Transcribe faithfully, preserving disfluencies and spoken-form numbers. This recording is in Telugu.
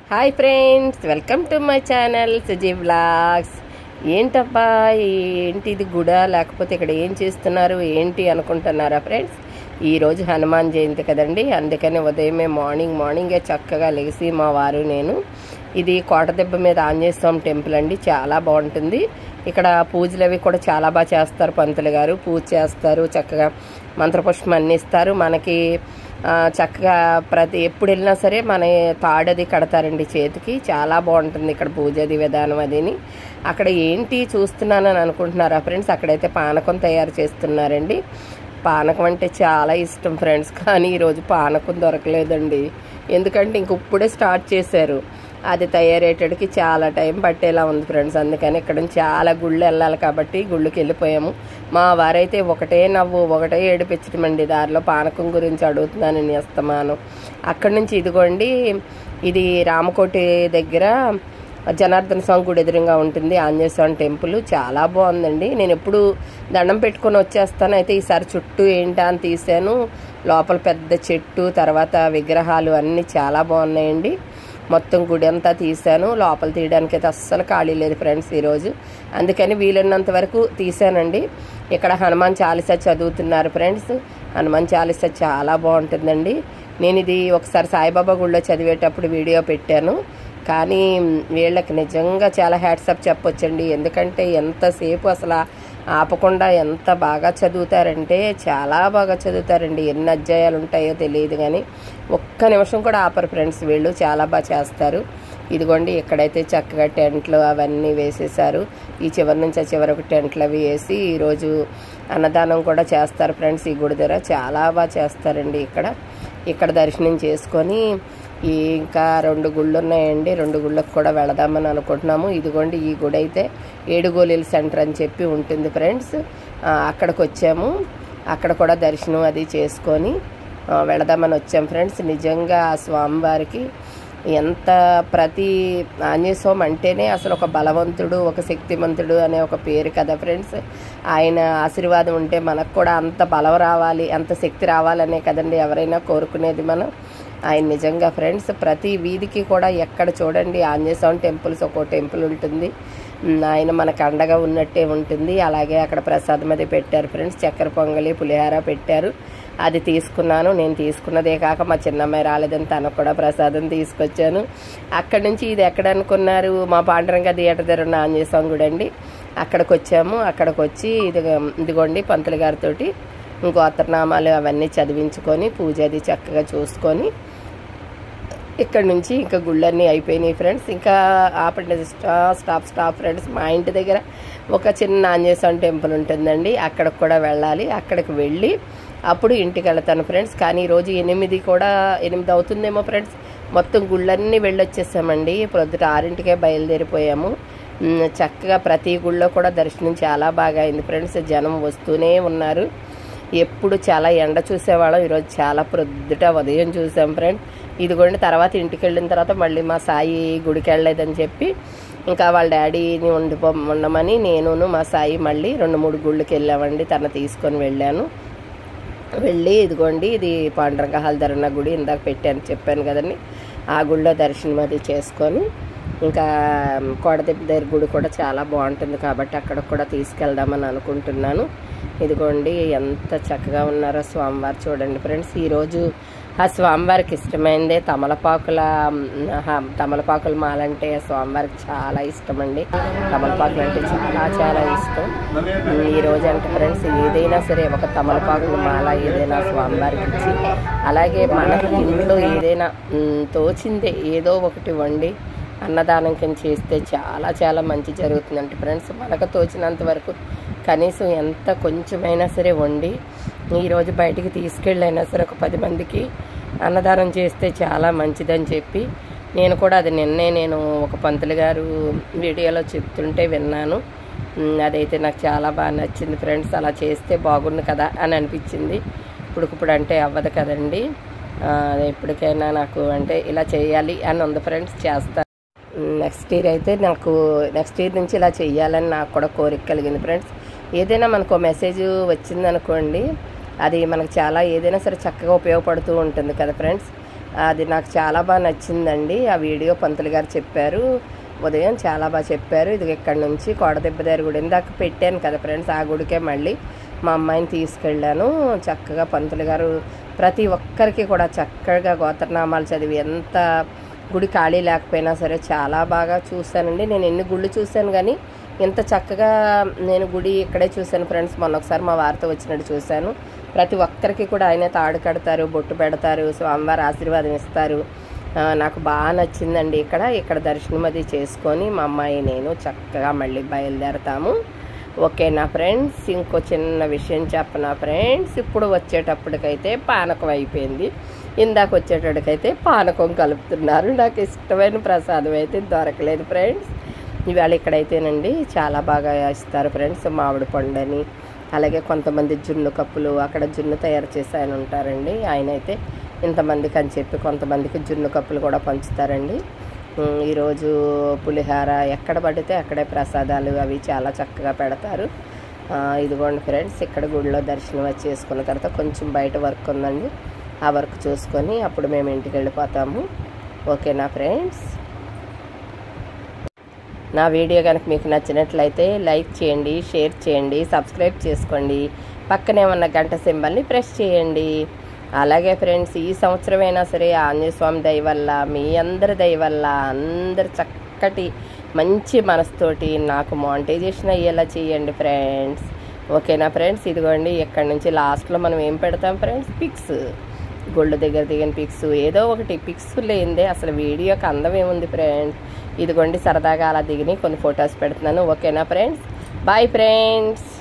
Hi friends, welcome to my channel Suji vlogs. ఏంటబ్బా ఏంటి ఇది గుడా, లేకపోతే ఇక్కడ ఏం చేస్తున్నారు ఏంటి అనుకుంటున్నారా ఫ్రెండ్స్? ఈరోజు హనుమాన్ జయంతి కదండి, అందుకని ఉదయమే మార్నింగ్ మార్నింగే చక్కగా లేచి మా వారు నేను ఇది కోటదెబ్బ మీద ఆంజనేయ స్వామి టెంపుల్ అండి, చాలా బాగుంటుంది. ఇక్కడ పూజలు అవి కూడా చాలా బాగా చేస్తారు. పంతులు గారు పూజ చేస్తారు, చక్కగా మంత్రపుష్పం అన్నీ ఇస్తారు మనకి. చక్కగా ప్రతి ఎప్పుడు వెళ్ళినా సరే మన తాడది కడతారండి చేతికి, చాలా బాగుంటుంది ఇక్కడ పూజది విధానం అదిని. అక్కడ ఏంటి చూస్తున్నానని అనుకుంటున్నారా ఫ్రెండ్స్? అక్కడైతే పానకం తయారు చేస్తున్నారండి. పానకం అంటే చాలా ఇష్టం ఫ్రెండ్స్, కానీ ఈరోజు పానకం దొరకలేదండి. ఎందుకంటే ఇంక ఇప్పుడే స్టార్ట్ చేశారు, అది తయారయ్యేటడికి చాలా టైం పట్టేలా ఉంది ఫ్రెండ్స్. అందుకని ఇక్కడ నుంచి చాలా గుళ్ళు వెళ్ళాలి కాబట్టి గుళ్ళకి వెళ్ళిపోయాము. మా వారైతే ఒకటే నవ్వు ఒకటే ఏడిపించడమండి, దారిలో పానకం గురించి అడుగుతున్నాను నేను ఇస్తామాను. అక్కడి నుంచి ఇదిగోండి, ఇది రామకోటి దగ్గర జనార్దన స్వామి గుడి ఎదురుగా ఉంటుంది ఆంజనేయ స్వామి టెంపుల్, చాలా బాగుందండి. నేను ఎప్పుడు దండం పెట్టుకొని వచ్చేస్తాను, అయితే ఈసారి చుట్టూ ఏంటా అని తీసాను. లోపల పెద్ద చెట్టు, తర్వాత విగ్రహాలు అన్నీ చాలా బాగున్నాయండి. మొత్తం గుడి అంతా తీసాను, లోపల తీయడానికి అయితే అస్సలు ఖాళీ లేదు ఫ్రెండ్స్ ఈరోజు, అందుకని వీలున్నంత వరకు తీసానండి. ఇక్కడ హనుమాన్ చాలీసా చదువుతున్నారు ఫ్రెండ్స్. హనుమాన్ చాలీసా చాలా బాగుంటుందండి. నేను ఇది ఒకసారి సాయిబాబా గుడిలో చదివేటప్పుడు వీడియో పెట్టాను, కానీ వీళ్ళకి నిజంగా చాలా హ్యాట్సప్ చెప్పొచ్చండి. ఎందుకంటే ఎంతసేపు అసలు ఆపకుండా ఎంత బాగా చదువుతారంటే చాలా బాగా చదువుతారండి. ఎన్ని అధ్యాయాలు ఉంటాయో తెలియదు, కానీ ఒక్క నిమిషం కూడా ఆపరు ఫ్రెండ్స్ వీళ్ళు, చాలా బాగా చేస్తారు. ఇదిగోండి ఇక్కడైతే చక్కగా టెంట్లు అవన్నీ వేసేసారు. ఈ చివరి నుంచి ఆ చివరకు టెంట్లు అవి వేసి ఈరోజు అన్నదానం కూడా చేస్తారు ఫ్రెండ్స్. ఈ గుడి దగ్గర చాలా బాగా చేస్తారండి. ఇక్కడ ఇక్కడ దర్శనం చేసుకొని ఇంకా రెండు గుళ్ళు ఉన్నాయండి, రెండు గుళ్ళకు కూడా వెళదామని అనుకుంటున్నాము. ఇదిగోండి ఈ గుడి అయితే ఏడుగోలీల సెంటర్ అని చెప్పి ఉంటుంది ఫ్రెండ్స్. అక్కడికి వచ్చాము, అక్కడ కూడా దర్శనం అది చేసుకొని వెళదామని వచ్చాం ఫ్రెండ్స్. నిజంగా ఆ స్వామివారికి ఎంత ప్రతి ఆంజనేయ స్వామి అంటేనే అసలు ఒక బలవంతుడు, ఒక శక్తిమంతుడు అనే ఒక పేరు కదా ఫ్రెండ్స్. ఆయన ఆశీర్వాదం ఉంటే మనకు కూడా అంత బలం రావాలి, అంత శక్తి రావాలనే కదండి ఎవరైనా కోరుకునేది మనం. ఆయన నిజంగా ఫ్రెండ్స్ ప్రతి వీధికి కూడా ఎక్కడ చూడండి ఆంజనేయ స్వామి టెంపుల్స్, ఒక్కో టెంపుల్ ఉంటుంది. ఆయన మనకు అండగా ఉన్నట్టే ఉంటుంది. అలాగే అక్కడ ప్రసాదం అది పెట్టారు ఫ్రెండ్స్, చక్కెర పొంగలి పులిహార పెట్టారు, అది తీసుకున్నాను. నేను తీసుకున్నదే కాక మా చిన్నమ్మాయి రాలేదని తనకు కూడా ప్రసాదం తీసుకొచ్చాను. అక్కడి నుంచి ఇది ఎక్కడ అనుకున్నారు, మా పాండురంగ థియేటర్ దగ్గర ఉన్న ఆంజనేయ స్వామి గుడి అండి. అక్కడికి వచ్చాము. అక్కడికి వచ్చి ఇది ఇదిగోండి పంతులు గారితో గోత్రనామాలు అవన్నీ చదివించుకొని పూజ అది చక్కగా చూసుకొని ఇక్కడ నుంచి ఇంకా గుళ్ళన్నీ అయిపోయినాయి ఫ్రెండ్స్. ఇంకా ఆపండి స్టాప్ స్టాప్ ఫ్రెండ్స్, మా ఇంటి దగ్గర ఒక చిన్న ఆంజనేయ స్వామి టెంపుల్ ఉంటుందండి, అక్కడికి కూడా వెళ్ళాలి. అక్కడికి వెళ్ళి అప్పుడు ఇంటికి వెళ్తాను ఫ్రెండ్స్. కానీ ఈరోజు ఎనిమిది కూడా ఎనిమిది అవుతుందేమో ఫ్రెండ్స్, మొత్తం గుళ్ళన్నీ వెళ్ళొచ్చేసామండి. ప్రొద్దుట ఆరింటికే బయలుదేరిపోయాము. చక్కగా ప్రతి గుళ్ళో కూడా దర్శనం చాలా బాగా అయింది ఫ్రెండ్స్. జనం వస్తూనే ఉన్నారు. ఎప్పుడు చాలా ఎండ చూసేవాళ్ళం, ఈరోజు చాలా ప్రొద్దుట ఉదయం చూసాం ఫ్రెండ్. ఇదిగోండి తర్వాత ఇంటికి వెళ్ళిన తర్వాత మళ్ళీ మా సాయి గుడికి వెళ్ళలేదని చెప్పి ఇంకా వాళ్ళ డాడీని ఉండిపో ఉండమని నేను మా సాయి మళ్ళీ రెండు మూడు గుళ్ళకి వెళ్ళామండి. తన తీసుకొని వెళ్ళాను. వెళ్ళి ఇదిగోండి ఇది పాండురంగ హాల్దరన్న గుడి ఇందాక పెట్టాను చెప్పాను కదండి, ఆ గుళ్ళో దర్శనం అది చేసుకొని ఇంకా కోటదెబ్బ దగ్గర గుడి కూడా చాలా బాగుంటుంది కాబట్టి అక్కడికి కూడా తీసుకెళ్దామని అనుకుంటున్నాను. ఇదిగోండి ఎంత చక్కగా ఉన్నారో స్వామివారు చూడండి ఫ్రెండ్స్. ఈరోజు ఆ స్వామివారికి ఇష్టమైందే తమలపాకుల తమలపాకుల మాలంటే స్వామివారికి చాలా ఇష్టం అండి. తమలపాకులు అంటే చాలా చాలా ఇష్టం. ఈరోజు అంటే ఫ్రెండ్స్ ఏదైనా సరే ఒక తమలపాకుల మాల ఏదైనా స్వామివారికి ఇచ్చి, అలాగే మనకి ఇంట్లో ఏదైనా తోచిందే ఏదో ఒకటి వండి అన్నదానం కింద చేస్తే చాలా చాలా మంచి జరుగుతుందంటే ఫ్రెండ్స్. మనకు తోచినంత వరకు కనీసం ఎంత కొంచెమైనా సరే వండి ఈరోజు బయటికి తీసుకెళ్ళైనా సరే ఒక పది మందికి అన్నదానం చేస్తే చాలా మంచిదని చెప్పి నేను కూడా అది నిన్నే నేను ఒక పంతులు గారు వీడియోలో చెప్తుంటే విన్నాను. అదైతే నాకు చాలా బాగా నచ్చింది ఫ్రెండ్స్. అలా చేస్తే బాగుండు కదా అని అనిపించింది. ఇప్పుడుకిప్పుడు అంటే అవ్వదు కదండి, ఎప్పటికైనా నాకు అంటే ఇలా చేయాలి అని ఉంది ఫ్రెండ్స్, చేస్తాను. నెక్స్ట్ ఇయర్ అయితే నాకు నెక్స్ట్ ఇయర్ నుంచి ఇలా చేయాలని నాకు కూడా కోరిక కలిగింది ఫ్రెండ్స్. ఏదైనా మనకు మెసేజ్ వచ్చిందనుకోండి, అది మనకు చాలా ఏదైనా సరే చక్కగా ఉపయోగపడుతూ ఉంటుంది కదా ఫ్రెండ్స్. అది నాకు చాలా బాగా నచ్చిందండి. ఆ వీడియో పంతులు గారు చెప్పారు ఉదయం, చాలా బాగా చెప్పారు. ఇది ఇక్కడ నుంచి కోడదెబ్బదారి గుడి ఇందాక పెట్టాను కదా ఫ్రెండ్స్, ఆ గుడికే మళ్ళీ మా అమ్మాయిని తీసుకెళ్ళాను. చక్కగా పంతులు గారు ప్రతి ఒక్కరికి కూడా చక్కగా గోత్రనామాలు చదివి, ఎంత గుడి ఖాళీ లేకపోయినా సరే చాలా బాగా చూశానండి. నేను ఎన్ని గుళ్ళు చూశాను కానీ ఇంత చక్కగా నేను గుడి ఇక్కడే చూశాను ఫ్రెండ్స్. మొన్న ఒకసారి మా వారితో వచ్చినట్టు చూశాను. ప్రతి ఒక్కరికి కూడా ఆయన తాడు కడతారు, బొట్టు పెడతారు, స్వామివారి ఆశీర్వాదం ఇస్తారు. నాకు బాగా నచ్చిందండి. ఇక్కడ ఇక్కడ దర్శనం అది చేసుకొని మా అమ్మాయి నేను చక్కగా మళ్ళీ బయలుదేరతాము. ఓకేనా ఫ్రెండ్స్, ఇంకో చిన్న విషయం చెప్పనా ఫ్రెండ్స్, ఇప్పుడు వచ్చేటప్పటికైతే పానకం అయిపోయింది, ఇందాక వచ్చేటప్పటికైతే పానకం కలుపుతున్నారు. నాకు ఇష్టమైన ప్రసాదం అయితే దొరకలేదు ఫ్రెండ్స్. ఇవాళ ఇక్కడైతేనండి చాలా బాగా ఇస్తారు ఫ్రెండ్స్, మామిడి పండుని, అలాగే కొంతమంది జున్ను కప్పులు, అక్కడ జున్ను తయారు చేసి ఆయన ఉంటారండి. ఆయన అయితే ఇంతమందికి అని చెప్పి కొంతమందికి జున్ను కప్పులు కూడా పంచుతారండి. ఈరోజు పులిహార ఎక్కడ పడితే అక్కడే ప్రసాదాలు అవి చాలా చక్కగా పెడతారు. ఇదిగోండి ఫ్రెండ్స్, ఇక్కడ గుడిలో దర్శనం వచ్చి చేసుకున్న తర్వాత కొంచెం బయట వర్క్ ఉందండి, ఆ వర్క్ చూసుకొని అప్పుడు మేము ఇంటికి వెళ్ళిపోతాము. ఓకేనా ఫ్రెండ్స్, నా వీడియో కనుక మీకు నచ్చినట్లయితే లైక్ చేయండి, షేర్ చేయండి, సబ్స్క్రైబ్ చేసుకోండి, పక్కనే ఉన్న గంట సింబల్ని ప్రెస్ చేయండి. అలాగే ఫ్రెండ్స్, ఈ సంవత్సరమైనా సరే ఆంజనేయ స్వామి దయ వల్ల, మీ అందరి దయ వల్ల అందరు చక్కటి మంచి మనసుతోటి నాకు మానిటైజేషన్ అయ్యేలా చేయండి ఫ్రెండ్స్. ఓకేనా ఫ్రెండ్స్, ఇదిగోండి ఇక్కడ నుంచి లాస్ట్లో మనం ఏం పెడతాం ఫ్రెండ్స్, పిక్స్, గోల్డ్ దగ్గర దిగిన పిక్స్, ఏదో ఒకటి పిక్స్ లేనిదే అసలు వీడియోకి అందం ఏముంది ఫ్రెండ్స్. ఇదిగోండి సరదాగా అలా దిగిని కొన్ని ఫొటోస్ పెడుతున్నాను. ఓకేనా ఫ్రెండ్స్, బాయ్ ఫ్రెండ్స్.